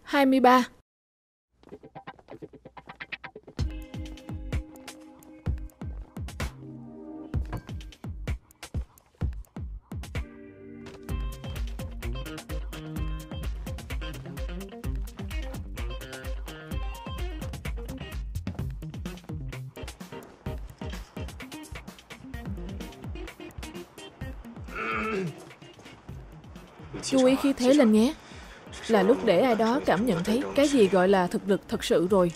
23. Chú ý khí thế lên nhé. Là lúc để ai đó cảm nhận thấy cái gì gọi là thực lực thật sự rồi.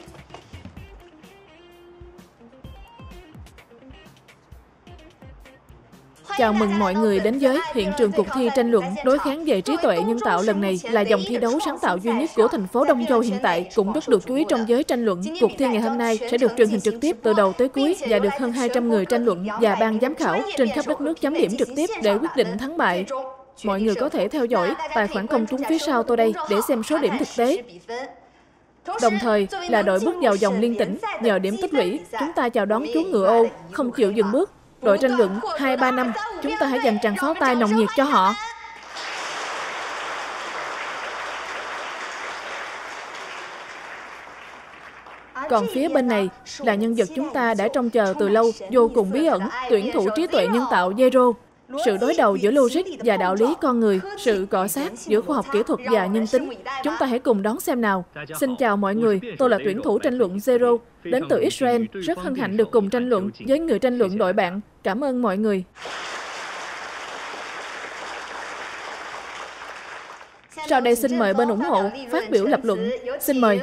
Chào mừng mọi người đến với hiện trường cuộc thi tranh luận đối kháng về trí tuệ nhân tạo lần này là dòng thi đấu sáng tạo duy nhất của thành phố Đông Châu hiện tại, cũng rất được chú ý trong giới tranh luận. Cuộc thi ngày hôm nay sẽ được truyền hình trực tiếp từ đầu tới cuối và được hơn 200 người tranh luận và ban giám khảo trên khắp đất nước chấm điểm trực tiếp để quyết định thắng bại. Mọi người có thể theo dõi tài khoản công chúng phía sau tôi đây để xem số điểm thực tế. Đồng thời là đội bước vào vòng liên tỉnh, nhờ điểm tích lũy, chúng ta chào đón chú ngựa ô, không chịu dừng bước. Đội tranh luận 235, chúng ta hãy dành tràng pháo tay nồng nhiệt cho họ. Còn phía bên này là nhân vật chúng ta đã trông chờ từ lâu, vô cùng bí ẩn, tuyển thủ trí tuệ nhân tạo Zero. Sự đối đầu giữa logic và đạo lý con người, sự cọ xát giữa khoa học kỹ thuật và nhân tính. Chúng ta hãy cùng đón xem nào. Xin chào mọi người, tôi là tuyển thủ tranh luận Zero, đến từ Israel. Rất hân hạnh được cùng tranh luận với người tranh luận đội bạn. Cảm ơn mọi người. Sau đây xin mời bên ủng hộ phát biểu lập luận. Xin mời.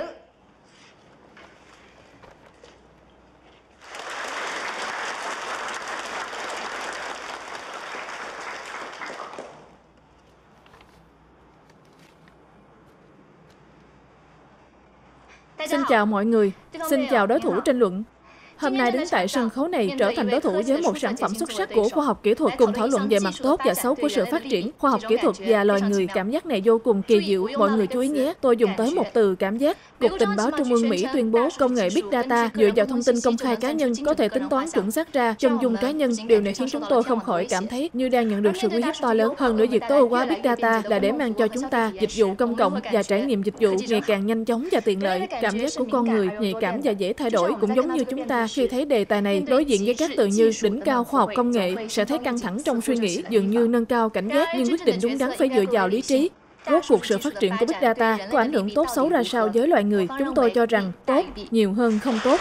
Xin chào mọi người, xin chào đối thủ tranh luận. Hôm nay đứng tại sân khấu này trở thành đối thủ với một sản phẩm xuất sắc của khoa học kỹ thuật, cùng thảo luận về mặt tốt và xấu của sự phát triển khoa học kỹ thuật và loài người. Cảm giác này vô cùng kỳ diệu. Mọi người chú ý nhé, tôi dùng tới một từ cảm giác. Cục Tình báo Trung ương Mỹ tuyên bố công nghệ Big Data dựa vào thông tin công khai cá nhân có thể tính toán chuẩn xác ra chân dung cá nhân. Điều này khiến chúng tôi không khỏi cảm thấy như đang nhận được sự uy hiếp to lớn. Hơn nữa, việc tối ưu hóa Big Data là để mang cho chúng ta dịch vụ công cộng và trải nghiệm dịch vụ ngày càng nhanh chóng và tiện lợi. Cảm giác của con người nhạy cảm và dễ thay đổi, cũng giống như chúng ta khi thấy đề tài này đối diện với các từ như đỉnh cao khoa học công nghệ sẽ thấy căng thẳng trong suy nghĩ, dường như nâng cao cảnh giác, nhưng quyết định đúng đắn phải dựa vào lý trí. Rốt cuộc sự phát triển của Big Data có ảnh hưởng tốt xấu ra sao với loài người? Chúng tôi cho rằng tốt nhiều hơn không tốt.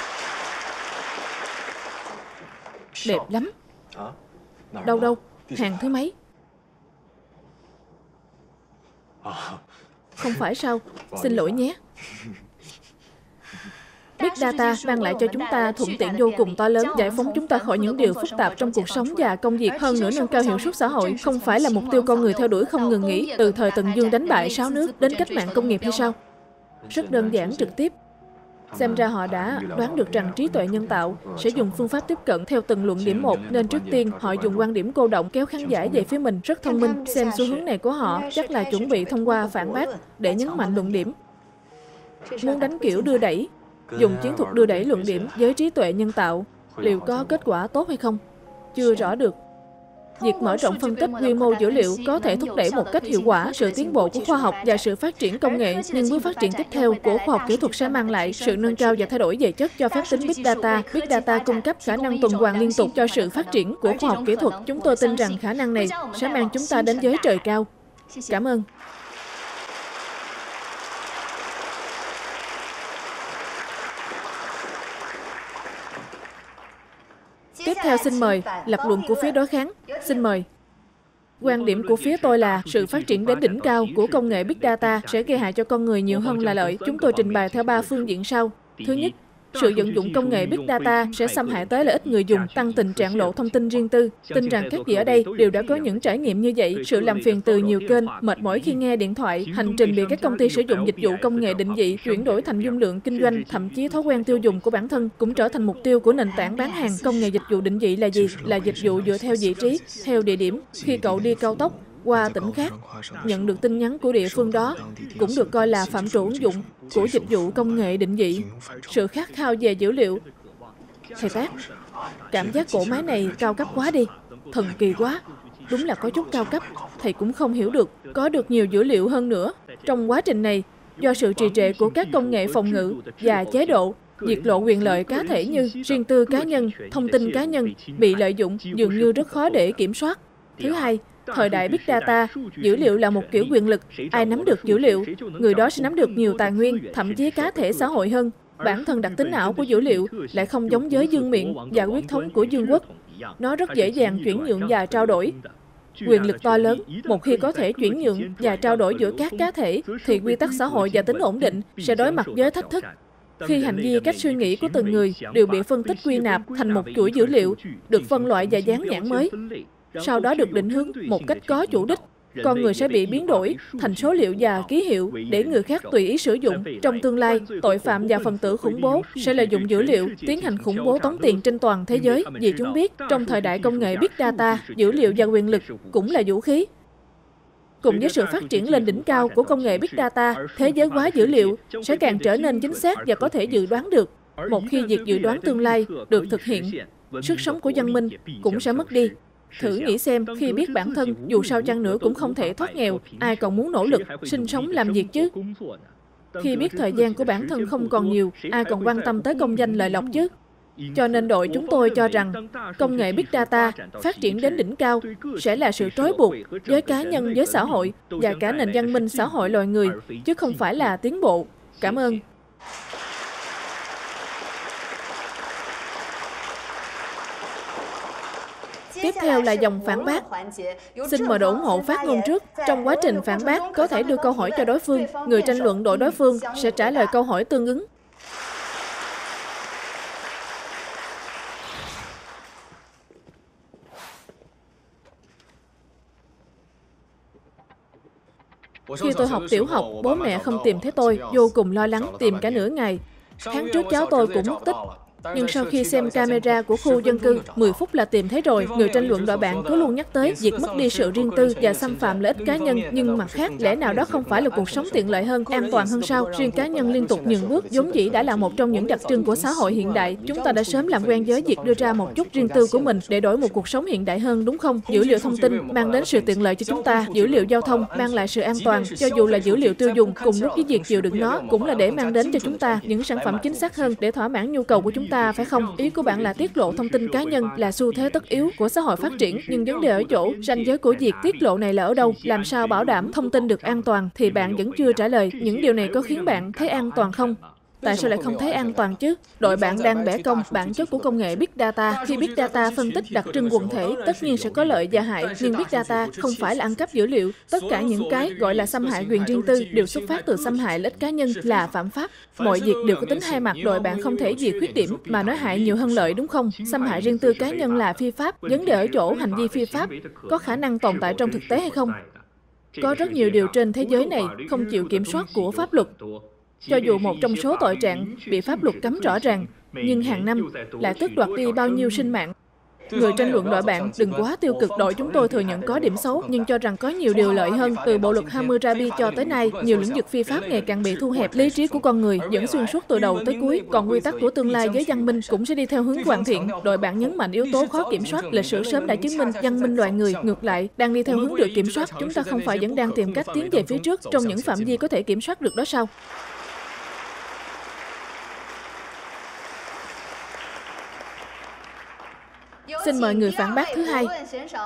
Đẹp lắm. Đâu, hàng thứ mấy? Không phải sao? Xin lỗi nhé. Big Data mang lại cho chúng ta thuận tiện vô cùng to lớn, giải phóng chúng ta khỏi những điều phức tạp trong cuộc sống và công việc. Hơn nữa, nâng cao hiệu suất xã hội không phải là mục tiêu con người theo đuổi không ngừng nghỉ từ thời Tần Dương đánh bại 6 nước đến cách mạng công nghiệp hay sao? Rất đơn giản, trực tiếp. Xem ra họ đã đoán được rằng trí tuệ nhân tạo sẽ dùng phương pháp tiếp cận theo từng luận điểm một, nên trước tiên họ dùng quan điểm cô động kéo khán giả về phía mình. Rất thông minh. Xem xu hướng này của họ chắc là chuẩn bị thông qua phản bác để nhấn mạnh luận điểm. Muốn đánh kiểu đưa đẩy, dùng chiến thuật đưa đẩy luận điểm với trí tuệ nhân tạo, liệu có kết quả tốt hay không? Chưa rõ được. Việc mở rộng phân tích quy mô dữ liệu có thể thúc đẩy một cách hiệu quả sự tiến bộ của khoa học và sự phát triển công nghệ, nhưng bước phát triển tiếp theo của khoa học kỹ thuật sẽ mang lại sự nâng cao và thay đổi về chất cho phép tính Big Data. Big Data cung cấp khả năng tuần hoàn liên tục cho sự phát triển của khoa học kỹ thuật. Chúng tôi tin rằng khả năng này sẽ mang chúng ta đến giới trời cao. Cảm ơn. Tiếp theo xin mời lập luận của phía đối kháng. Xin mời. Quan điểm của phía tôi là sự phát triển đến đỉnh cao của công nghệ Big Data sẽ gây hại cho con người nhiều hơn là lợi. Chúng tôi trình bày theo 3 phương diện sau. Thứ nhất, sự vận dụng công nghệ Big Data sẽ xâm hại tới lợi ích người dùng, tăng tình trạng lộ thông tin riêng tư. Tin rằng các vị ở đây đều đã có những trải nghiệm như vậy. Sự làm phiền từ nhiều kênh, mệt mỏi khi nghe điện thoại, hành trình bị các công ty sử dụng dịch vụ công nghệ định vị, chuyển đổi thành dung lượng kinh doanh, thậm chí thói quen tiêu dùng của bản thân cũng trở thành mục tiêu của nền tảng bán hàng. Công nghệ dịch vụ định vị là gì? Là dịch vụ dựa theo vị trí, theo địa điểm. Khi cậu đi cao tốc qua tỉnh khác, nhận được tin nhắn của địa phương đó cũng được coi là phạm trù ứng dụng của dịch vụ công nghệ định vị. Sự khát khao về dữ liệu. Thầy Tác, cảm giác cỗ máy này cao cấp quá đi, thần kỳ quá. Đúng là có chút cao cấp, thầy cũng không hiểu được. Có được nhiều dữ liệu hơn nữa. Trong quá trình này, Do sự trì trệ của các công nghệ phòng ngự và chế độ, việc lộ quyền lợi cá thể như riêng tư cá nhân, thông tin cá nhân bị lợi dụng dường như rất khó để kiểm soát. Thứ hai, thời đại Big Data, dữ liệu là một kiểu quyền lực. Ai nắm được dữ liệu, người đó sẽ nắm được nhiều tài nguyên, thậm chí cá thể xã hội hơn. Bản thân đặc tính ảo của dữ liệu lại không giống với vương miện và huyết thống của vương quốc. Nó rất dễ dàng chuyển nhượng và trao đổi. Quyền lực to lớn, một khi có thể chuyển nhượng và trao đổi giữa các cá thể, thì quy tắc xã hội và tính ổn định sẽ đối mặt với thách thức. Khi hành vi cách suy nghĩ của từng người đều bị phân tích quy nạp thành một chuỗi dữ liệu, được phân loại và dán nhãn mới, sau đó được định hướng một cách có chủ đích, con người sẽ bị biến đổi thành số liệu và ký hiệu để người khác tùy ý sử dụng. Trong tương lai, tội phạm và phần tử khủng bố sẽ lợi dụng dữ liệu tiến hành khủng bố tống tiền trên toàn thế giới, vì chúng biết trong thời đại công nghệ Big Data, dữ liệu và quyền lực cũng là vũ khí. Cùng với sự phát triển lên đỉnh cao của công nghệ Big Data, thế giới hóa dữ liệu sẽ càng trở nên chính xác và có thể dự đoán được. Một khi việc dự đoán tương lai được thực hiện, sức sống của văn minh cũng sẽ mất đi. Thử nghĩ xem, khi biết bản thân dù sao chăng nữa cũng không thể thoát nghèo, ai còn muốn nỗ lực, sinh sống làm việc chứ? Khi biết thời gian của bản thân không còn nhiều, ai còn quan tâm tới công danh lợi lộc chứ? Cho nên đội chúng tôi cho rằng, công nghệ Big Data phát triển đến đỉnh cao sẽ là sự trói buộc với cá nhân, với xã hội và cả nền văn minh xã hội loài người, chứ không phải là tiến bộ. Cảm ơn. Tiếp theo là dòng phản bác. Xin mời đội ủng hộ phát ngôn trước. Trong quá trình phản bác, có thể đưa câu hỏi cho đối phương. Người tranh luận đội đối phương sẽ trả lời câu hỏi tương ứng. Khi tôi học tiểu học, bố mẹ không tìm thấy tôi, vô cùng lo lắng, tìm cả nửa ngày. Tháng trước cháu tôi cũng mất tích. Nhưng sau khi xem camera của khu dân cư, 10 phút là tìm thấy rồi. Người tranh luận đội bạn cứ luôn nhắc tới việc mất đi sự riêng tư và xâm phạm lợi ích cá nhân. Nhưng mặt khác, lẽ nào đó không phải là cuộc sống tiện lợi hơn, an toàn hơn sao? Riêng cá nhân liên tục nhường bước, vốn dĩ đã là một trong những đặc trưng của xã hội hiện đại. Chúng ta đã sớm làm quen với việc đưa ra một chút riêng tư của mình để đổi một cuộc sống hiện đại hơn, đúng không? Dữ liệu thông tin mang đến sự tiện lợi cho chúng ta. Dữ liệu giao thông mang lại sự an toàn. Cho dù là dữ liệu tiêu dùng, cùng lúc với việc chịu đựng nó, cũng là để mang đến cho chúng ta những sản phẩm chính xác hơn để thỏa mãn nhu cầu của chúng ta, phải không? Ý của bạn là tiết lộ thông tin cá nhân là xu thế tất yếu của xã hội phát triển, nhưng vấn đề ở chỗ ranh giới của việc tiết lộ này là ở đâu? Làm sao bảo đảm thông tin được an toàn? Thì bạn vẫn chưa trả lời. Những điều này có khiến bạn thấy an toàn không? Tại sao lại không thấy an toàn chứ? Đội bạn đang bẻ cong bản chất của công nghệ Big Data. Khi Big Data phân tích đặc trưng quần thể, tất nhiên sẽ có lợi và hại. Nhưng Big Data không phải là ăn cắp dữ liệu. Tất cả những cái gọi là xâm hại quyền riêng tư đều xuất phát từ xâm hại lợi ích cá nhân, là phạm pháp. Mọi việc đều có tính hai mặt. Đội bạn không thể vì khuyết điểm mà nói hại nhiều hơn lợi, đúng không? Xâm hại riêng tư cá nhân là phi pháp. Vấn đề ở chỗ hành vi phi pháp có khả năng tồn tại trong thực tế hay không? Có rất nhiều điều trên thế giới này không chịu kiểm soát của pháp luật. Cho dù một trong số tội trạng bị pháp luật cấm rõ ràng, nhưng hàng năm lại tước đoạt đi bao nhiêu sinh mạng. Người tranh luận đội bạn đừng quá tiêu cực. Đội chúng tôi thừa nhận có điểm xấu, nhưng cho rằng có nhiều điều lợi hơn. Từ bộ luật Hammurabi cho tới nay, nhiều lĩnh vực phi pháp ngày càng bị thu hẹp. Lý trí của con người vẫn xuyên suốt từ đầu tới cuối, còn quy tắc của tương lai với văn minh cũng sẽ đi theo hướng hoàn thiện. Đội bạn nhấn mạnh yếu tố khó kiểm soát. Lịch sử sớm đã chứng minh văn minh loài người ngược lại đang đi theo hướng được kiểm soát. Chúng ta không phải vẫn đang tìm cách tiến về phía trước trong những phạm vi có thể kiểm soát được đó sao? Xin mời người phản bác thứ hai.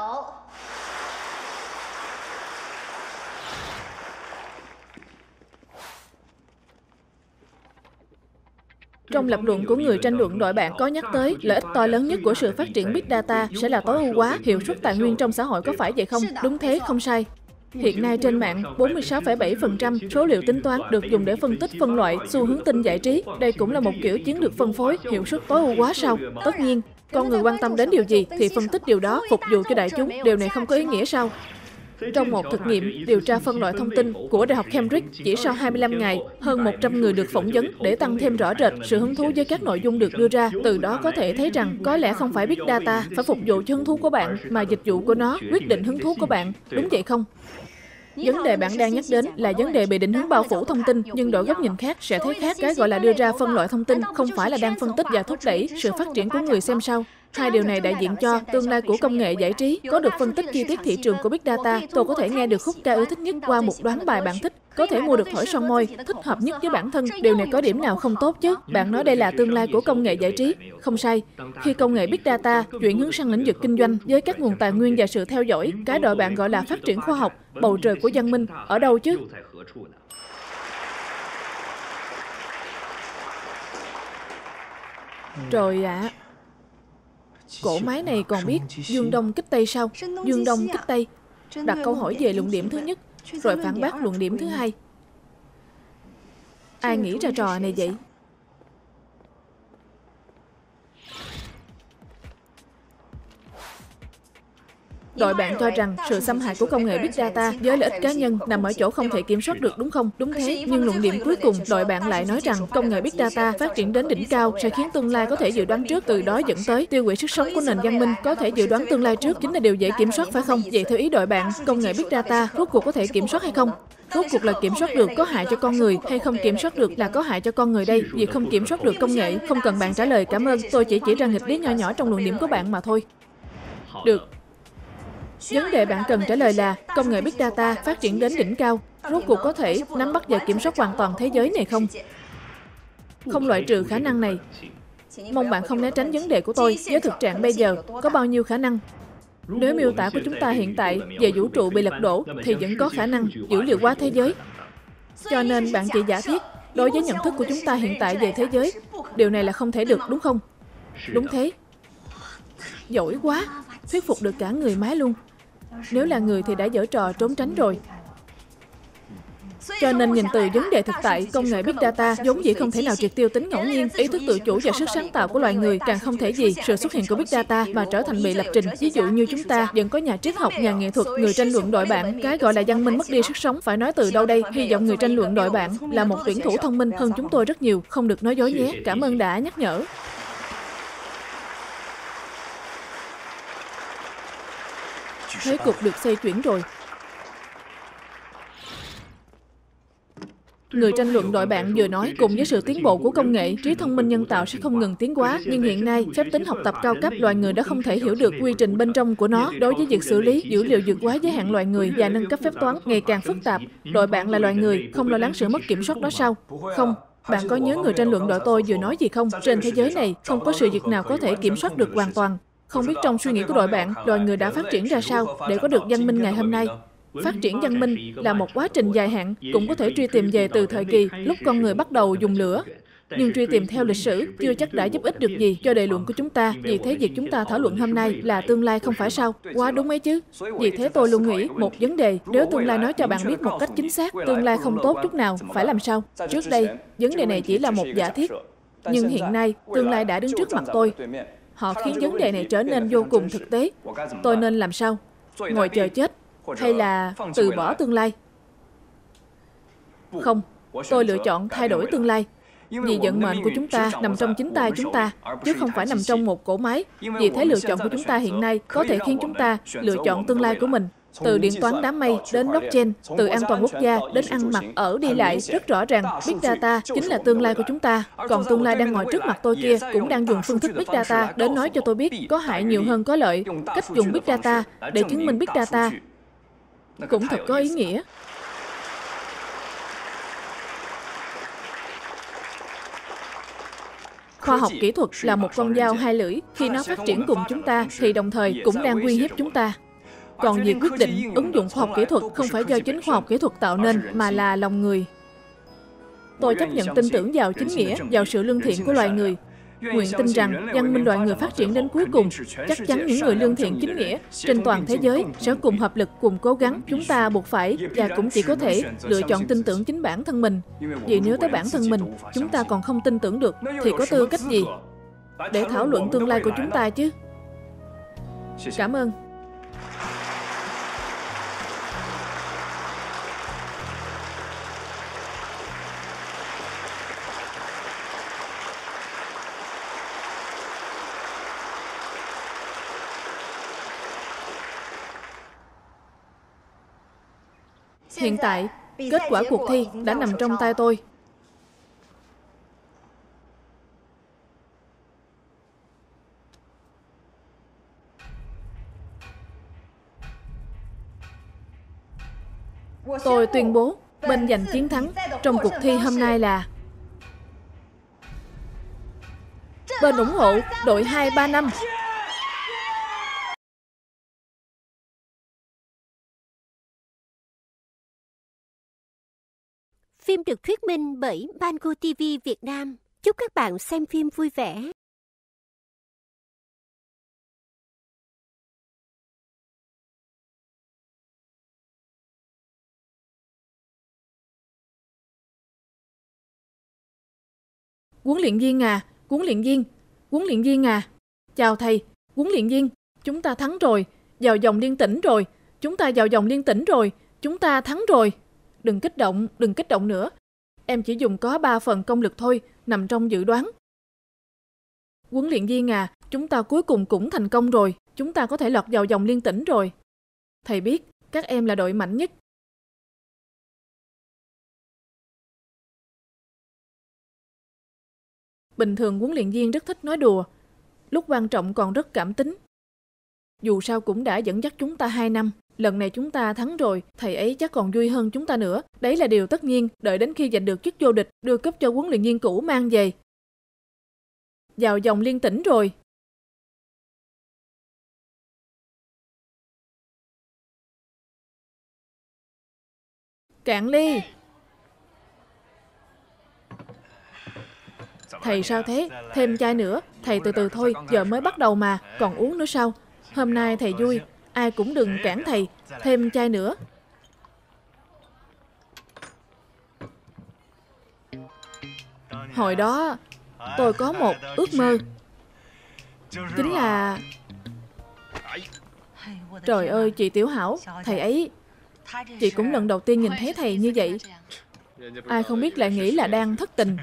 Trong lập luận của người tranh luận, đội bạn có nhắc tới lợi ích to lớn nhất của sự phát triển Big Data sẽ là tối ưu hóa hiệu suất tài nguyên trong xã hội, có phải vậy không? Đúng thế, không sai. Hiện nay trên mạng, 46,7% số liệu tính toán được dùng để phân tích phân loại xu hướng tin giải trí. Đây cũng là một kiểu chiến lược phân phối hiệu suất tối ưu hóa sao? Tất nhiên, con người quan tâm đến điều gì thì phân tích điều đó phục vụ cho đại chúng. Điều này không có ý nghĩa sao? Trong một thực nghiệm điều tra phân loại thông tin của Đại học Cambridge, chỉ sau 25 ngày, hơn 100 người được phỏng vấn để tăng thêm rõ rệt sự hứng thú với các nội dung được đưa ra. Từ đó có thể thấy rằng có lẽ không phải Big Data phải phục vụ cho hứng thú của bạn, mà dịch vụ của nó quyết định hứng thú của bạn. Đúng vậy không? Vấn đề bạn đang nhắc đến là vấn đề bị định hướng bao phủ thông tin, nhưng đổi góc nhìn khác sẽ thấy khác. Cái gọi là đưa ra phân loại thông tin không phải là đang phân tích và thúc đẩy sự phát triển của người xem sao? Hai điều này đại diện cho tương lai của công nghệ giải trí. Có được phân tích chi tiết thị trường của Big Data, tôi có thể nghe được khúc ca ưa thích nhất qua một đoán bài bạn thích. Có thể mua được thỏi son môi thích hợp nhất với bản thân. Điều này có điểm nào không tốt chứ? Bạn nói đây là tương lai của công nghệ giải trí. Không sai. Khi công nghệ Big Data chuyển hướng sang lĩnh vực kinh doanh với các nguồn tài nguyên và sự theo dõi, cái đội bạn gọi là phát triển khoa học, bầu trời của văn minh, ở đâu chứ? Trời ạ. Cỗ máy này còn biết dương đông kích tây sao? Dương đông kích tây. Đặt câu hỏi về luận điểm thứ nhất, rồi phản bác luận điểm thứ hai. Ai nghĩ ra trò này vậy? Đội bạn cho rằng sự xâm hại của công nghệ Big Data với lợi ích cá nhân nằm ở chỗ không thể kiểm soát được, đúng không? Đúng thế, nhưng luận điểm cuối cùng, đội bạn lại nói rằng công nghệ Big Data phát triển đến đỉnh cao sẽ khiến tương lai có thể dự đoán trước, từ đó dẫn tới tiêu hủy sức sống của nền văn minh. Có thể dự đoán tương lai trước chính là điều dễ kiểm soát, phải không? Vậy theo ý đội bạn, công nghệ Big Data rốt cuộc có thể kiểm soát hay không? Rốt cuộc là kiểm soát được có hại cho con người hay không kiểm soát được là có hại cho con người đây? Việc không kiểm soát được công nghệ, không cần bạn trả lời, cảm ơn. Tôi chỉ ra nghịch lý nhỏ nhỏ trong luận điểm của bạn mà thôi. Được. Vấn đề bạn cần trả lời là công nghệ Big Data phát triển đến đỉnh cao, rốt cuộc có thể nắm bắt và kiểm soát hoàn toàn thế giới này không? Không loại trừ khả năng này. Mong bạn không né tránh vấn đề của tôi. Với thực trạng bây giờ, có bao nhiêu khả năng? Nếu miêu tả của chúng ta hiện tại về vũ trụ bị lật đổ, thì vẫn có khả năng dữ liệu hóa thế giới. Cho nên bạn chỉ giả thiết, đối với nhận thức của chúng ta hiện tại về thế giới, điều này là không thể được, đúng không? Đúng thế. Giỏi quá, thuyết phục được cả người máy luôn. Nếu là người thì đã giở trò trốn tránh rồi. Cho nên nhìn từ vấn đề thực tại, công nghệ Big Data vốn dĩ không thể nào triệt tiêu tính ngẫu nhiên, ý thức tự chủ và sức sáng tạo của loài người, càng không thể gì sự xuất hiện của Big Data mà trở thành bị lập trình. Ví dụ như chúng ta vẫn có nhà triết học, nhà nghệ thuật, người tranh luận đội bạn. Cái gọi là văn minh mất đi sức sống, phải nói từ đâu đây? Hy vọng người tranh luận đội bạn là một tuyển thủ thông minh hơn chúng tôi rất nhiều, không được nói dối nhé. Cảm ơn đã nhắc nhở. Thế cục được xoay chuyển rồi. Người tranh luận đội bạn vừa nói, cùng với sự tiến bộ của công nghệ, trí thông minh nhân tạo sẽ không ngừng tiến hóa. Nhưng hiện nay, phép tính học tập cao cấp, loài người đã không thể hiểu được quy trình bên trong của nó. Đối với việc xử lý dữ liệu vượt quá giới hạn loài người và nâng cấp phép toán ngày càng phức tạp, đội bạn là loài người, không lo lắng sự mất kiểm soát đó sao? Không. Bạn có nhớ người tranh luận đội tôi vừa nói gì không? Trên thế giới này, không có sự việc nào có thể kiểm soát được hoàn toàn. Không biết trong suy nghĩ của đội bạn, loài người đã phát triển ra sao để có được văn minh ngày hôm nay? Phát triển văn minh là một quá trình dài hạn, cũng có thể truy tìm về từ thời kỳ lúc con người bắt đầu dùng lửa. Nhưng truy tìm theo lịch sử chưa chắc đã giúp ích được gì cho đề luận của chúng ta. Vì thế việc chúng ta thảo luận hôm nay là tương lai, không phải sao? Quá đúng ấy chứ. Vì thế tôi luôn nghĩ một vấn đề, nếu tương lai nói cho bạn biết một cách chính xác tương lai không tốt chút nào, phải làm sao? Trước đây, vấn đề này chỉ là một giả thiết. Nhưng hiện nay, tương lai đã đứng trước mặt tôi. Họ khiến vấn đề này trở nên vô cùng thực tế. Tôi nên làm sao? Ngồi chờ chết? Hay là từ bỏ tương lai? Không, tôi lựa chọn thay đổi tương lai. Vì vận mệnh của chúng ta nằm trong chính tay chúng ta, chứ không phải nằm trong một cỗ máy. Vì thế lựa chọn của chúng ta hiện nay có thể khiến chúng ta lựa chọn tương lai của mình. Từ điện toán đám mây đến blockchain, từ an toàn quốc gia đến ăn mặc, ở, đi lại, rất rõ ràng Big Data chính là tương lai của chúng ta. Còn tương lai đang ngồi trước mặt tôi kia cũng đang dùng phương thức Big Data đến nói cho tôi biết có hại nhiều hơn có lợi. Cách dùng Big Data để chứng minh Big Data cũng thật có ý nghĩa. Khoa học kỹ thuật là một con dao hai lưỡi. Khi nó phát triển cùng chúng ta thì đồng thời cũng đang uy hiếp chúng ta. Còn việc quyết định ứng dụng khoa học kỹ thuật không phải do chính khoa học kỹ thuật tạo nên, mà là lòng người. Tôi chấp nhận tin tưởng vào chính nghĩa, vào sự lương thiện của loài người. Nguyện tin rằng văn minh loài người phát triển đến cuối cùng, chắc chắn những người lương thiện chính nghĩa trên toàn thế giới sẽ cùng hợp lực, cùng cố gắng. Chúng ta buộc phải và cũng chỉ có thể lựa chọn tin tưởng chính bản thân mình. Vì nếu tới bản thân mình chúng ta còn không tin tưởng được thì có tư cách gì để thảo luận tương lai của chúng ta chứ? Cảm ơn. Hiện tại, kết quả cuộc thi đã nằm trong tay tôi. Tôi tuyên bố bên giành chiến thắng trong cuộc thi hôm nay là bên ủng hộ đội 235. Phim được thuyết minh bởi Mango TV Việt Nam. Chúc các bạn xem phim vui vẻ. Huấn luyện viên à, huấn luyện viên à. Chào thầy, huấn luyện viên, chúng ta thắng rồi, vào vòng liên tỉnh rồi, chúng ta vào vòng liên tỉnh rồi, chúng ta thắng rồi. Đừng kích động nữa. Em chỉ dùng có 3 phần công lực thôi, nằm trong dự đoán. Huấn luyện viên à, chúng ta cuối cùng cũng thành công rồi, chúng ta có thể lọt vào vòng liên tỉnh rồi. Thầy biết, các em là đội mạnh nhất. Bình thường huấn luyện viên rất thích nói đùa, lúc quan trọng còn rất cảm tính. Dù sao cũng đã dẫn dắt chúng ta 2 năm, lần này chúng ta thắng rồi, thầy ấy chắc còn vui hơn chúng ta nữa. Đấy là điều tất nhiên, đợi đến khi giành được chức vô địch, đưa cúp cho huấn luyện viên cũ mang về. Vào vòng liên tỉnh rồi. Cạn ly. Thầy sao thế? Thêm chai nữa. Thầy từ từ thôi, giờ mới bắt đầu mà, còn uống nữa sao? Hôm nay thầy vui, ai cũng đừng cản thầy. Thêm chai nữa. Hồi đó, tôi có một ước mơ. Chính là... Trời ơi, chị Tiểu Hảo, thầy ấy... Chị cũng lần đầu tiên nhìn thấy thầy như vậy. Ai không biết lại nghĩ là đang thất tình.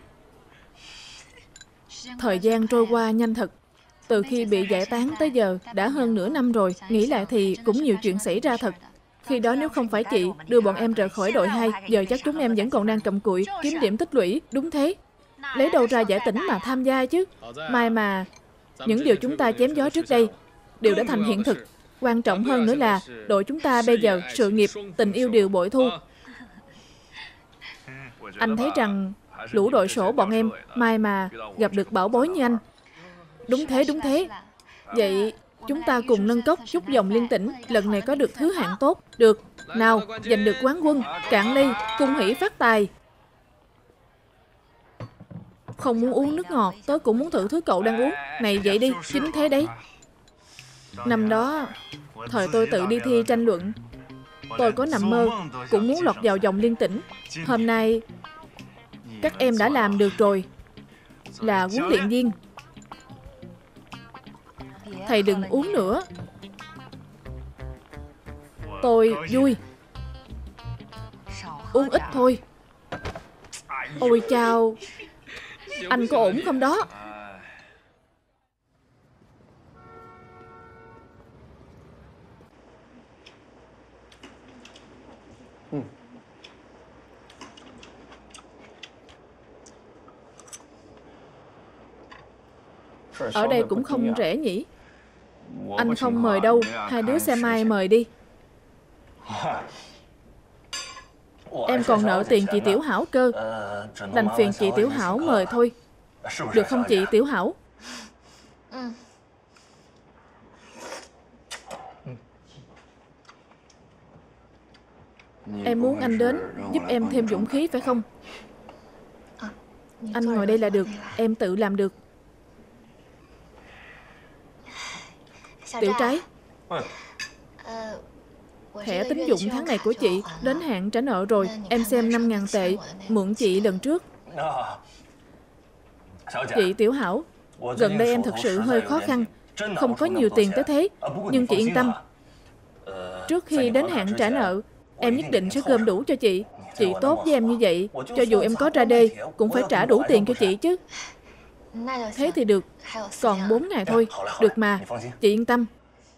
Thời gian trôi qua nhanh thật. Từ khi bị giải tán tới giờ đã hơn nửa năm rồi. Nghĩ lại thì cũng nhiều chuyện xảy ra thật. Khi đó nếu không phải chị đưa bọn em rời khỏi đội 2, giờ chắc chúng em vẫn còn đang cầm cụi kiếm điểm tích lũy. Đúng thế. Lấy đâu ra giải tỉnh mà tham gia chứ. May mà những điều chúng ta chém gió trước đây đều đã thành hiện thực. Quan trọng hơn nữa là đội chúng ta bây giờ sự nghiệp, tình yêu đều bội thu. Anh thấy rằng lũ đội sổ bọn em may mà gặp được bảo bối như anh. Đúng thế. Vậy chúng ta cùng nâng cốc chúc vòng liên tỉnh lần này có được thứ hạng tốt. Được, nào, giành được quán quân. Cạn ly, cung hỷ phát tài. Không muốn uống nước ngọt, tớ cũng muốn thử thứ cậu đang uống. Này vậy đi, chính thế đấy. Năm đó, thời tôi tự đi thi tranh luận, tôi có nằm mơ cũng muốn lọt vào vòng liên tỉnh. Hôm nay các em đã làm được rồi. Là huấn luyện viên. Thầy đừng uống nữa. Tôi vui. Uống ít thôi. Ôi chao. Anh có ổn không đó? Ở đây cũng không rẻ nhỉ? Anh không mời đâu, hai đứa xem ai mời đi. Em còn nợ tiền chị Tiểu Hảo cơ. Đành phiền chị Tiểu Hảo mời thôi. Được không chị Tiểu Hảo? Em muốn anh đến giúp em thêm dũng khí phải không? Anh ngồi đây là được, em tự làm được. Tiểu Trái, thẻ tín dụng tháng này của chị đến hạn trả nợ rồi. Em xem 5.000 tệ mượn chị lần trước. Chị Tiểu Hảo, gần đây em thật sự hơi khó khăn, không có nhiều tiền tới thế. Nhưng chị yên tâm, trước khi đến hạn trả nợ, em nhất định sẽ gom đủ cho chị. Chị tốt với em như vậy, cho dù em có ra đê cũng phải trả đủ tiền cho chị chứ. Thế thì được. Còn 4 ngày thôi. Được mà, chị yên tâm.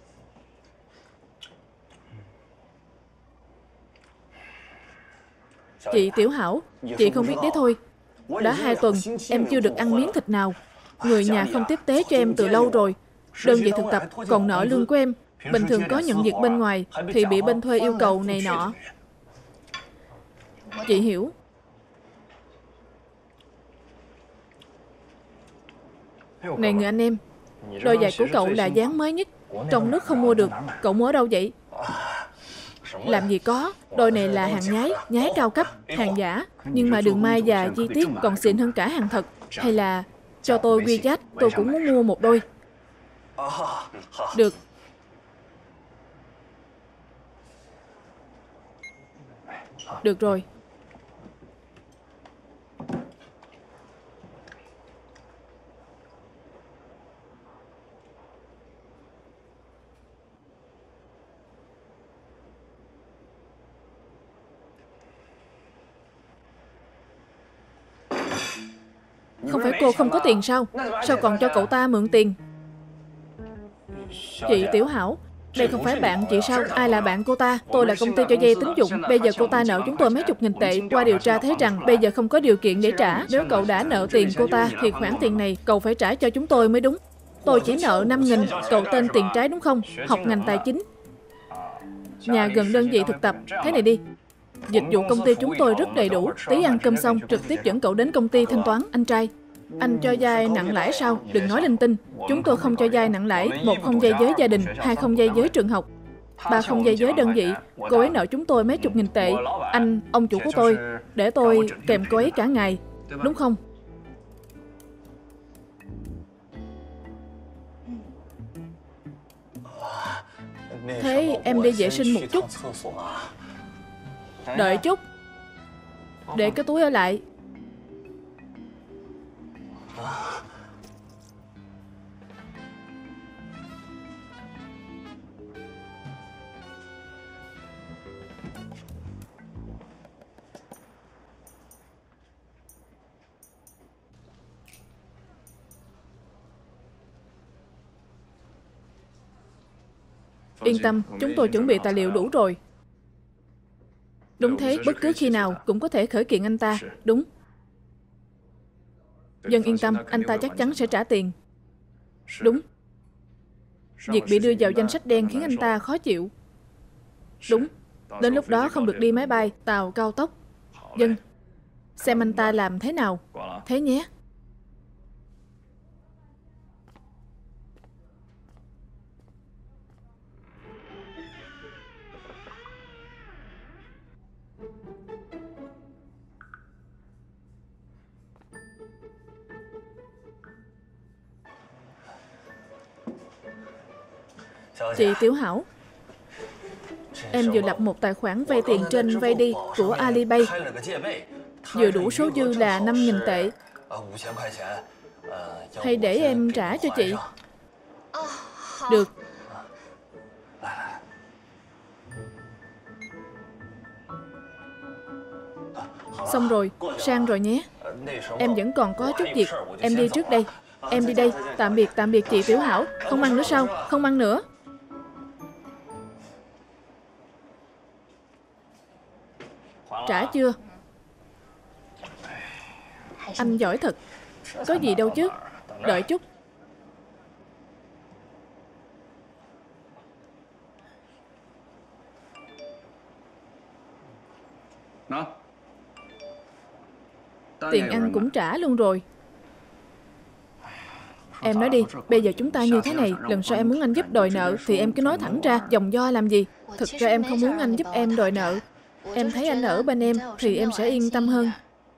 Chị Tiểu Hảo, chị không biết đấy thôi. Đã 2 tuần em chưa được ăn miếng thịt nào. Người nhà không tiếp tế cho em từ lâu rồi. Đơn vị thực tập còn nợ lương của em. Bình thường có nhận việc bên ngoài thì bị bên thuê yêu cầu này nọ. Chị hiểu. Này người anh em, đôi giày của cậu là dáng mới nhất, trong nước không mua được. Cậu mua ở đâu vậy? Làm gì có, đôi này là hàng nhái cao cấp, hàng giả. Nhưng mà đường may và chi tiết còn xịn hơn cả hàng thật. Hay là cho tôi WeChat, tôi cũng muốn mua một đôi. Được. Được rồi. Không phải cô không có tiền sao? Sao còn cho cậu ta mượn tiền? Chị Tiểu Hảo, đây không phải bạn chị sao? Ai là bạn cô ta? Tôi là công ty cho vay tín dụng. Bây giờ cô ta nợ chúng tôi mấy chục nghìn tệ. Qua điều tra thấy rằng bây giờ không có điều kiện để trả. Nếu cậu đã nợ tiền cô ta thì khoản tiền này cậu phải trả cho chúng tôi mới đúng. Tôi chỉ nợ 5.000. Cậu tên Tiền Trái đúng không? Học ngành tài chính. Nhà gần đơn vị thực tập. Thế này đi, dịch vụ công ty chúng tôi rất đầy đủ. Tí ăn cơm xong trực tiếp dẫn cậu đến công ty thanh toán. Anh trai, anh cho vay nặng lãi sao? Đừng nói linh tinh. Chúng tôi không cho vay nặng lãi. 1 không vay với gia đình, 2 không vay với trường học, 3 không vay với đơn vị. Cô ấy nợ chúng tôi mấy chục nghìn tệ. Anh, ông chủ của tôi, để tôi kèm cô ấy cả ngày, đúng không? Thế em đi vệ sinh một chút. Đợi chút. Để cái túi ở lại. Yên tâm, chúng tôi chuẩn bị tài liệu đủ rồi. Đúng thế, bất cứ khi nào cũng có thể khởi kiện anh ta. Đúng. Dân yên tâm, anh ta chắc chắn sẽ trả tiền. Đúng. Việc bị đưa vào danh sách đen khiến anh ta khó chịu. Đúng. Đến lúc đó không được đi máy bay, tàu cao tốc. Dân, xem anh ta làm thế nào. Thế nhé. Chị Tiểu Hảo, em vừa lập một tài khoản vay tiền trên Vaydi của Alipay. Vừa đủ số dư là 5.000 tệ. Hay để em trả cho chị? Được. Xong rồi, sang rồi nhé. Em vẫn còn có chút việc. Em đi trước đây. Em đi đây. Tạm biệt chị Tiểu Hảo. Không ăn nữa sao? Không ăn nữa. Trả chưa? Anh giỏi thật. Có gì đâu chứ. Đợi chút. Tiền ăn cũng trả luôn rồi. Em nói đi, bây giờ chúng ta như thế này. Lần sau em muốn anh giúp đòi nợ thì em cứ nói thẳng ra, vòng vo làm gì. Thực ra em không muốn anh giúp em đòi nợ. Em thấy anh ở bên em thì em sẽ yên tâm hơn.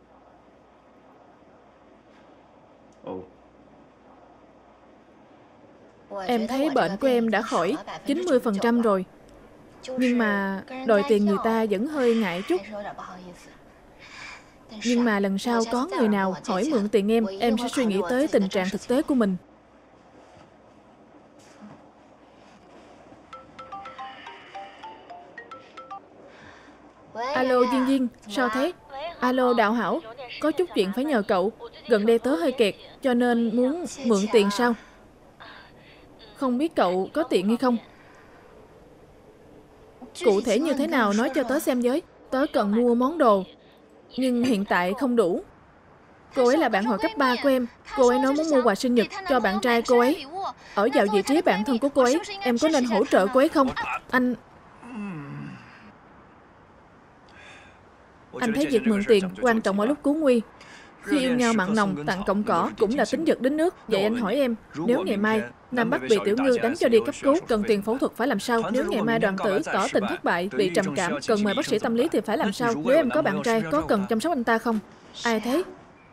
Em thấy bệnh của em đã khỏi 90% rồi. Nhưng mà đòi tiền người ta vẫn hơi ngại chút. Nhưng mà lần sau có người nào hỏi mượn tiền em sẽ suy nghĩ tới tình trạng thực tế của mình. Alo Duyên Duyên, sao thế? Alo Đạo Hảo, có chút chuyện phải nhờ cậu. Gần đây tớ hơi kẹt, cho nên muốn mượn tiền sao? Không biết cậu có tiện hay không? Cụ thể như thế nào nói cho tớ xem với. Tớ cần mua món đồ, nhưng hiện tại không đủ. Cô ấy là bạn hồi cấp 3 của em. Cô ấy nói muốn mua quà sinh nhật cho bạn trai cô ấy. Ở vào vị trí bạn thân của cô ấy, em có nên hỗ trợ cô ấy không? Anh... Anh thấy việc mượn tiền quan trọng ở lúc cứu nguy. Khi yêu nhau mặn nồng, tặng cọng cỏ cũng là tính giật đến nước. Vậy anh hỏi em, nếu ngày mai Nam Bắc bị Tiểu Ngư đánh cho đi cấp cứu, cần tiền phẫu thuật phải làm sao? Nếu ngày mai Đoàn Tử tỏ tình thất bại, bị trầm cảm, cần mời bác sĩ tâm lý thì phải làm sao? Nếu em có bạn trai, có cần chăm sóc anh ta không? Ai thế?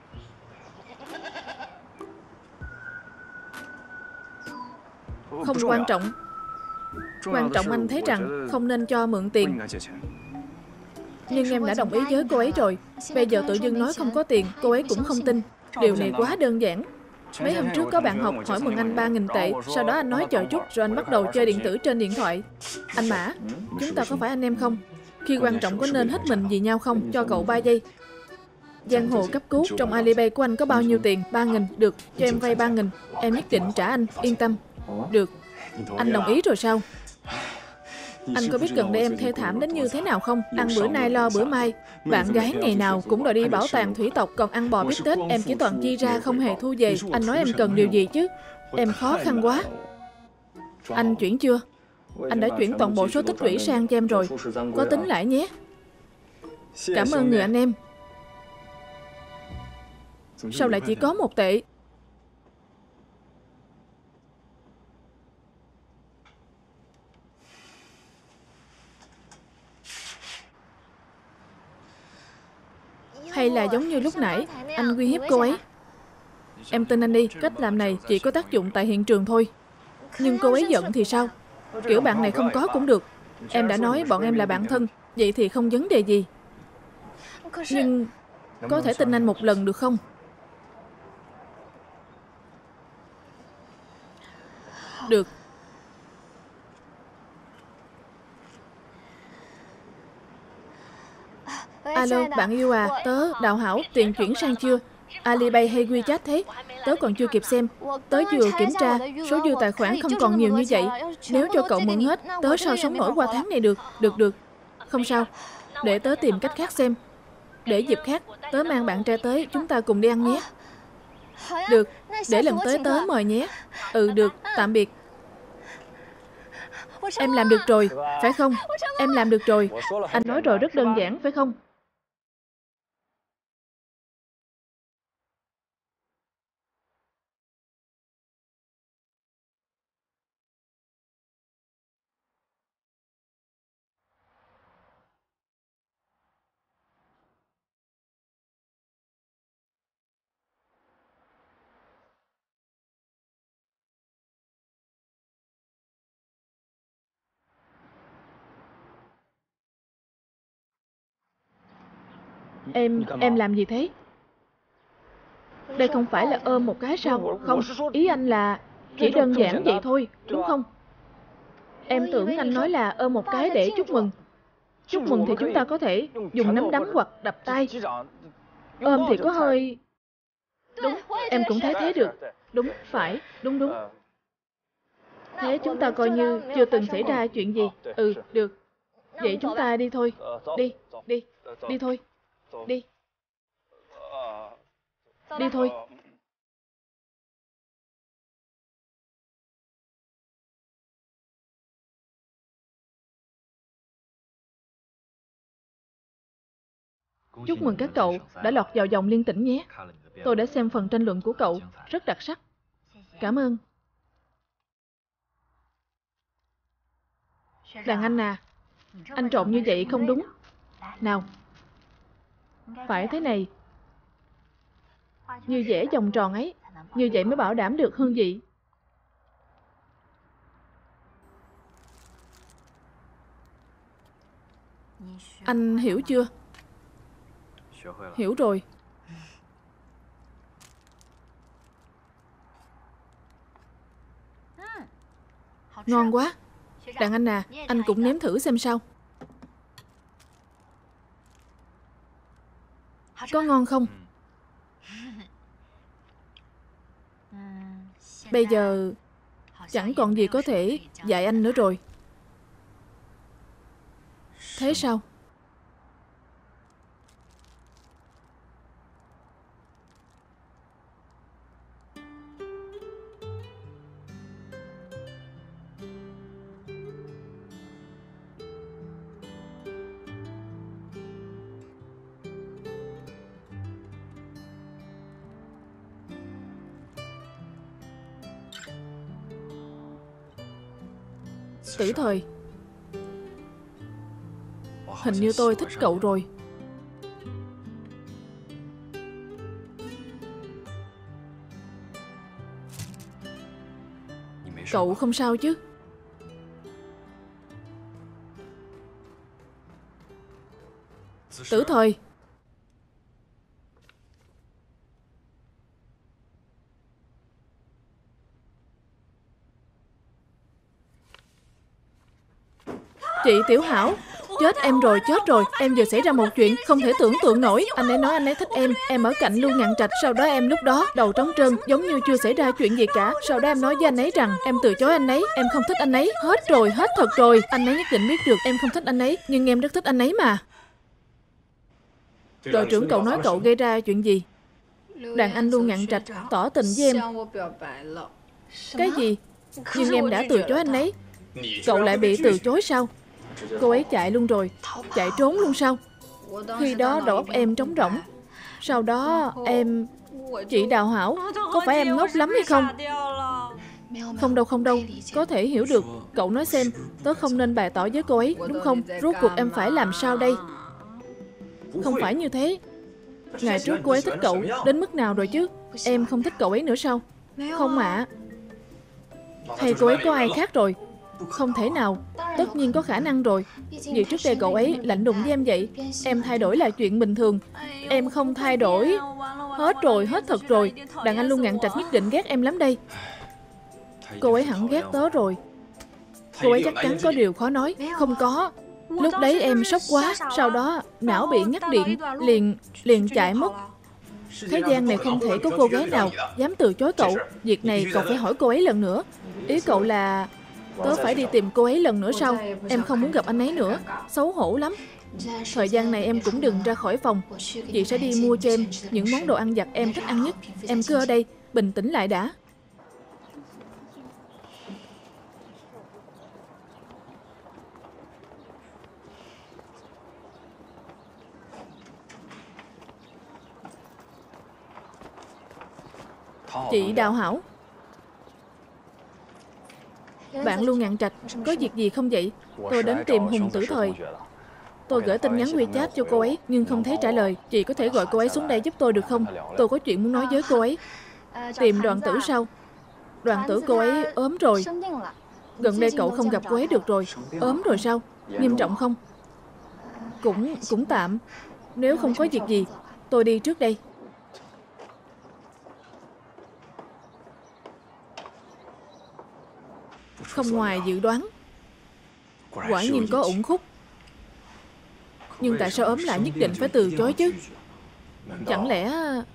Không quan trọng. Quan trọng anh thấy rằng không nên cho mượn tiền. Nhưng em đã đồng ý với cô ấy rồi. Bây giờ tự dưng nói không có tiền, cô ấy cũng không tin. Điều này quá đơn giản. Mấy hôm trước có bạn học hỏi mượn anh 3.000 tệ. Sau đó anh nói chờ chút, rồi anh bắt đầu chơi điện tử trên điện thoại. Anh Mã, chúng ta có phải anh em không? Khi quan trọng có nên hết mình vì nhau không? Cho cậu 3 giây. Giang hồ cấp cứu, trong Alipay của anh có bao nhiêu tiền? 3.000, được, cho em vay 3.000. Em nhất định trả anh, yên tâm. Được, anh đồng ý rồi sao? Anh có biết gần đây em thê thảm đến như thế nào không? Ăn bữa nay lo bữa mai. Bạn gái ngày nào cũng đòi đi bảo tàng thủy tộc, còn ăn bò bít tết em chỉ toàn chi ra không hề thu về. Anh nói em cần điều gì chứ? Em khó khăn quá. Anh chuyển chưa? Anh đã chuyển toàn bộ số tích lũy sang cho em rồi. Có tính lại nhé. Cảm ơn người anh em. Sao lại chỉ có 1 tệ? Hay là giống như lúc nãy, anh uy hiếp cô ấy? Em tin anh đi, cách làm này chỉ có tác dụng tại hiện trường thôi. Nhưng cô ấy giận thì sao? Kiểu bạn này không có cũng được. Em đã nói bọn em là bạn thân, vậy thì không vấn đề gì. Nhưng có thể tin anh một lần được không? Được. Alo, bạn yêu à, tớ Đào Hảo, tiền chuyển sang chưa? Alipay hay WeChat thế? Tớ còn chưa kịp xem. Tớ vừa kiểm tra, số dư tài khoản không còn nhiều như vậy. Nếu cho cậu mượn hết, tớ sao sống nổi qua tháng này được? Được. Không sao. Để tớ tìm cách khác xem. Để dịp khác, tớ mang bạn trai tới, chúng ta cùng đi ăn nhé. Được, để lần tới tớ mời nhé. Ừ, được, tạm biệt. Em làm được rồi, phải không? Em làm được rồi. Anh nói rồi, rất đơn giản, phải không? Em làm gì thế? Đây không phải là ôm một cái sao? Không, ý anh là chỉ đơn giản vậy thôi, đúng không? Em tưởng anh nói là ôm một cái để chúc mừng. Chúc mừng thì chúng ta có thể dùng nắm đấm hoặc đập tay. Ôm thì có hơi... Đúng, em cũng thấy thế được. Đúng, phải, đúng. Thế chúng ta coi như chưa từng xảy ra chuyện gì. Ừ, được. Vậy chúng ta đi thôi. Đi thôi. Đi. Đi thôi. Chúc mừng các cậu đã lọt vào vòng liên tỉnh nhé. Tôi đã xem phần tranh luận của cậu, rất đặc sắc. Cảm ơn. Đàn anh à, anh trộn như vậy không đúng. Nào, phải thế này. Như vẽ vòng tròn ấy, như vậy mới bảo đảm được hương vị. Anh hiểu chưa? Hiểu rồi. Ngon quá. Đàn anh à, anh cũng nếm thử xem sao. Có ngon không? Bây giờ chẳng còn gì có thể dạy anh nữa rồi. Thế sao? Tử Thời, hình như tôi thích cậu rồi. Cậu không sao chứ? Tử Thời, chị Tiểu Hảo, chết em rồi, chết rồi. Em vừa xảy ra một chuyện không thể tưởng tượng nổi. Anh ấy nói anh ấy thích em ở cạnh Lưu Ngạn Trạch. Sau đó em lúc đó đầu trống trơn, giống như chưa xảy ra chuyện gì cả. Sau đó em nói với anh ấy rằng em từ chối anh ấy, em không thích anh ấy. Hết rồi, hết thật rồi. Anh ấy nhất định biết được em không thích anh ấy, nhưng em rất thích anh ấy mà. Đội trưởng, cậu nói cậu gây ra chuyện gì? Đàn anh Lưu Ngạn Trạch tỏ tình với em. Cái gì? Nhưng em đã từ chối anh ấy. Cậu lại bị từ chối sao? Cô ấy chạy luôn rồi. Chạy trốn luôn sao? Khi đó đầu óc em trống rỗng. Sau đó em... Chị Đào Hảo, có phải em ngốc lắm hay không? Không đâu, không đâu. Có thể hiểu được. Cậu nói xem, tớ không nên bày tỏ với cô ấy, đúng không? Rốt cuộc em phải làm sao đây? Không phải như thế. Ngày trước cô ấy thích cậu đến mức nào rồi chứ? Em không thích cậu ấy nữa sao? Không ạ. Hay cô ấy có ai khác rồi? Không thể nào. Tất nhiên có khả năng rồi. Vì trước đây cậu ấy lạnh lùng với em vậy. Em thay đổi là chuyện bình thường. Em không thay đổi. Hết rồi, hết thật rồi. Đàn anh Lưu Ngạn Trạch nhất định ghét em lắm đây. Cô ấy hẳn ghét tớ rồi. Cô ấy chắc chắn có điều khó nói. Không có. Lúc đấy em sốc quá. Sau đó não bị ngắt điện. Liền chạy mất. Thế gian này không thể có cô gái nào dám từ chối cậu. Việc này cậu phải hỏi cô ấy lần nữa. Ý cậu là tớ phải đi tìm cô ấy lần nữa sao? Em không muốn gặp anh ấy nữa. Xấu hổ lắm. Thời gian này em cũng đừng ra khỏi phòng. Chị sẽ đi mua cho em những món đồ ăn vặt em thích ăn nhất. Em cứ ở đây, bình tĩnh lại đã. Chị Đào Hảo, bạn Lưu Ngạn Trạch, có việc gì không vậy? Tôi đến tìm Hùng Tử Thời. Tôi gửi tin nhắn WeChat cho cô ấy nhưng không thấy trả lời. Chị có thể gọi cô ấy xuống đây giúp tôi được không? Tôi có chuyện muốn nói với cô ấy. Tìm Đoàn Tử sao? Đoàn Tử cô ấy ốm rồi. Gần đây cậu không gặp cô ấy được rồi. Ốm rồi sao? Nghiêm trọng không? Cũng tạm. Nếu không có việc gì, tôi đi trước đây. Không ngoài dự đoán. Quả nhiên có uẩn khúc. Nhưng tại sao ốm lại nhất định phải từ chối chứ? Chẳng lẽ...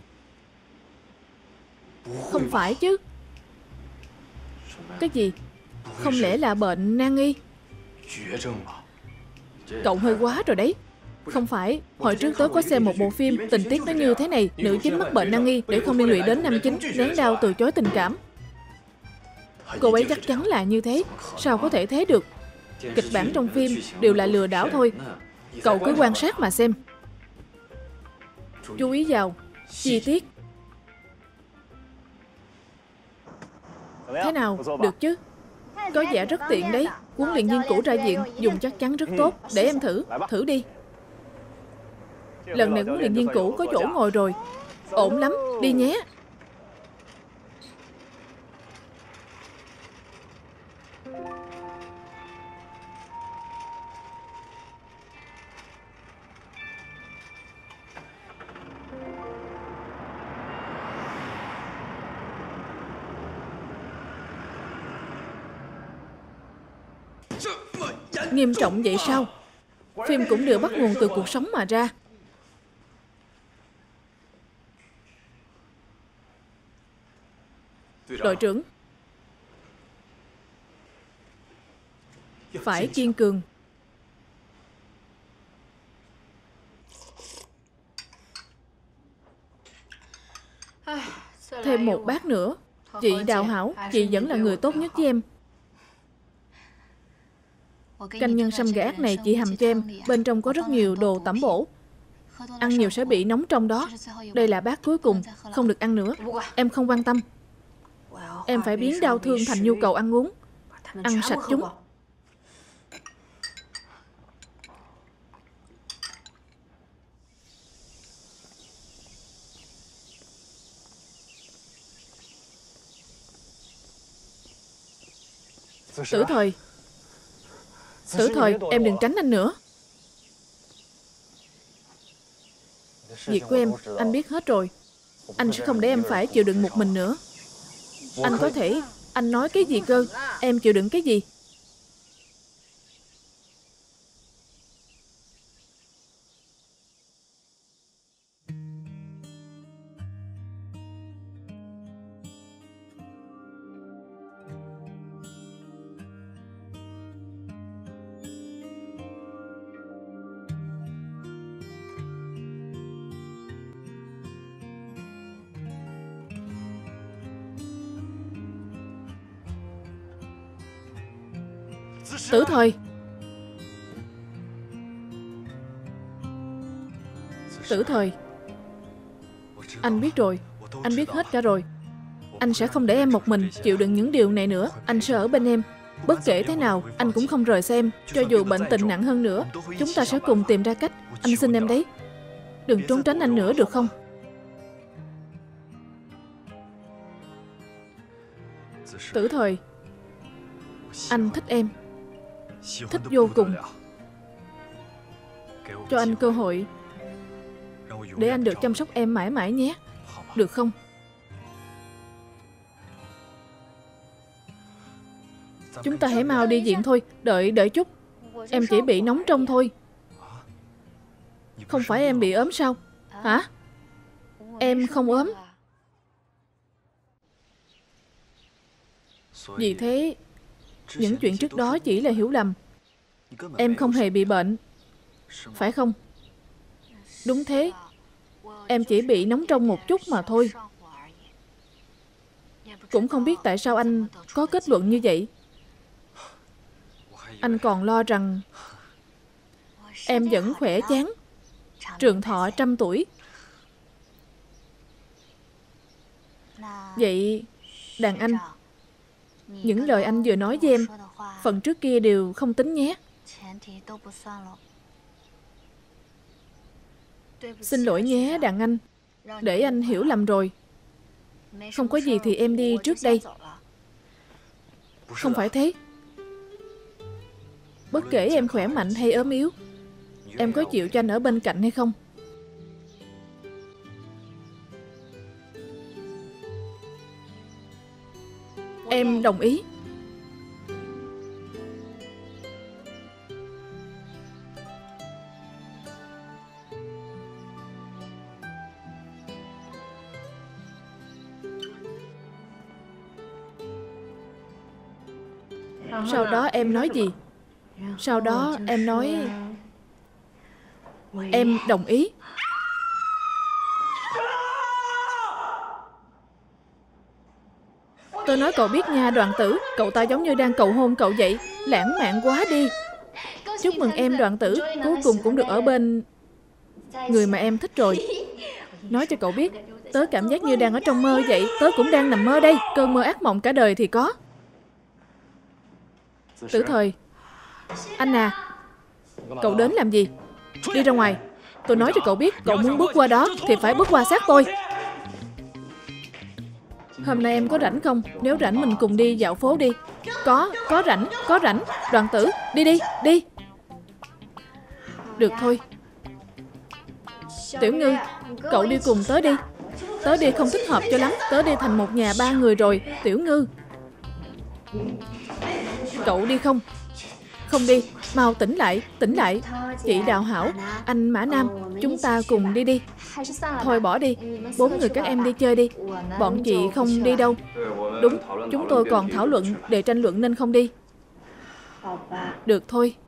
Không phải chứ? Cái gì? Không lẽ là bệnh nan y? Cậu hơi quá rồi đấy. Không phải, hồi trước tớ có xem một bộ phim, tình tiết nó như thế này. Nữ chính mắc bệnh nan y để không liên lụy đến nam chính, nén đau từ chối tình cảm. Cô ấy chắc chắn là như thế. Sao có thể thế được? Kịch bản trong phim đều là lừa đảo thôi. Cậu cứ quan sát mà xem. Chú ý vào chi tiết. Thế nào, được chứ? Có vẻ rất tiện đấy. Huấn luyện viên cũ ra diện, dùng chắc chắn rất tốt. Để em thử đi. Lần này huấn luyện viên cũ có chỗ ngồi rồi. Ổn lắm, đi nhé. Nghiêm trọng vậy sao? Phim cũng đều bắt nguồn từ cuộc sống mà ra. Đội trưởng, phải kiên cường. Thêm một bát nữa. Chị Đào Hảo, chị vẫn là người tốt nhất với em. Canh nhân sâm gà ác này chị hầm cho em. Bên trong có rất nhiều đồ tẩm bổ. Ăn nhiều sẽ bị nóng trong đó. Đây là bát cuối cùng, không được ăn nữa. Em không quan tâm. Em phải biến đau thương thành nhu cầu ăn uống. Ăn sạch chúng. Tử Thời, Tử Thời, em đừng tránh anh nữa. Việc của em, anh biết hết rồi. Anh sẽ không để em phải chịu đựng một mình nữa. Anh có thể... Anh nói cái gì cơ? Em chịu đựng cái gì? Tử Thời, Tử Thời, anh biết rồi. Anh biết hết cả rồi. Anh sẽ không để em một mình chịu đựng những điều này nữa. Anh sẽ ở bên em. Bất kể thế nào, anh cũng không rời xa em. Cho dù bệnh tình nặng hơn nữa, chúng ta sẽ cùng tìm ra cách. Anh xin em đấy. Đừng trốn tránh anh nữa được không? Tử Thời, anh thích em. Thích vô cùng. Cho anh cơ hội để anh được chăm sóc em mãi mãi nhé. Được không? Chúng ta hãy mau đi viện thôi. Đợi chút. Em chỉ bị nóng trong thôi. Không phải em bị ốm sao? Hả? Em không ốm. Vì thế, những chuyện trước đó chỉ là hiểu lầm. Em không hề bị bệnh, phải không? Đúng thế. Em chỉ bị nóng trong một chút mà thôi. Cũng không biết tại sao anh có kết luận như vậy. Anh còn lo rằng em vẫn khỏe chán, trường thọ 100 tuổi. Vậy, đàn anh, những lời anh vừa nói với em, phần trước kia đều không tính nhé. Xin lỗi nhé đàn anh. Để anh hiểu lầm rồi. Không có gì thì em đi trước đây. Không phải thế. Bất kể em khỏe mạnh hay ốm yếu, em có chịu cho anh ở bên cạnh hay không? Em đồng ý. Sau đó em nói gì? Sau đó em nói em đồng ý. Tôi nói cậu biết nha Đoàn Tử, cậu ta giống như đang cầu hôn cậu vậy. Lãng mạn quá đi. Chúc mừng em Đoàn Tử, cuối cùng cũng được ở bên người mà em thích rồi. Nói cho cậu biết, tớ cảm giác như đang ở trong mơ vậy. Tớ cũng đang nằm mơ đây. Cơn mơ ác mộng cả đời thì có. Tử Thời, anh à, cậu đến làm gì? Đi ra ngoài. Tôi nói cho cậu biết, cậu muốn bước qua đó thì phải bước qua sát tôi. Hôm nay em có rảnh không? Nếu rảnh mình cùng đi dạo phố đi. Có rảnh. Đoàn Tử, đi. Được thôi. Tiểu Ngư, cậu đi cùng tớ đi. Tớ đi không thích hợp cho lắm. Tớ đi thành một nhà 3 người rồi. Tiểu Ngư, cậu đi không? Không đi. Mau tỉnh lại. Chị Đào Hảo, anh Mã Nam, chúng ta cùng đi đi. Thôi bỏ đi. 4 người các em đi chơi đi. Bọn chị không đi đâu. Đúng, chúng tôi còn thảo luận để tranh luận nên không đi. Được thôi.